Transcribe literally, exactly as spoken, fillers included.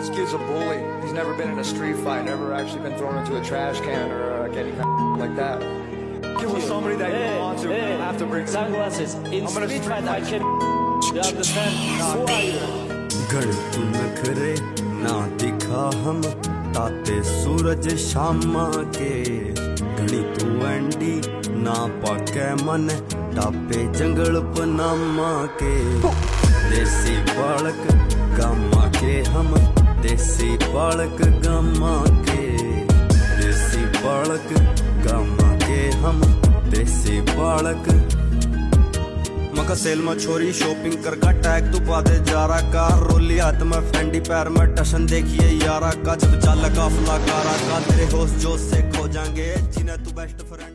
This kid's a bully. He's never been in a street fight, never actually been thrown into a trash can or uh, any kind of like that. Kid was somebody that you want to. You have to bring sunglasses. In street fight, I can. You understand? Who are you? गणतु नखरे ना दिखा हम ताते सूरज शामा के घणी तू Andy ना पाके मन टापे जंगल पनामा के देसी बालक गामा के हम देसी बालक गामा के देसी बालक गामा के हम देसी बालक मका सेल में छोरी शॉपिंग कर का टैग तू पा दे जारा का रोली हाथ में फेंडी पैर में टशन देखिए यारा का जब चाल काफला कारा का तेरे होश जोश से खो जाएंगे जिन्हें तू बेस्ट फ्रेंड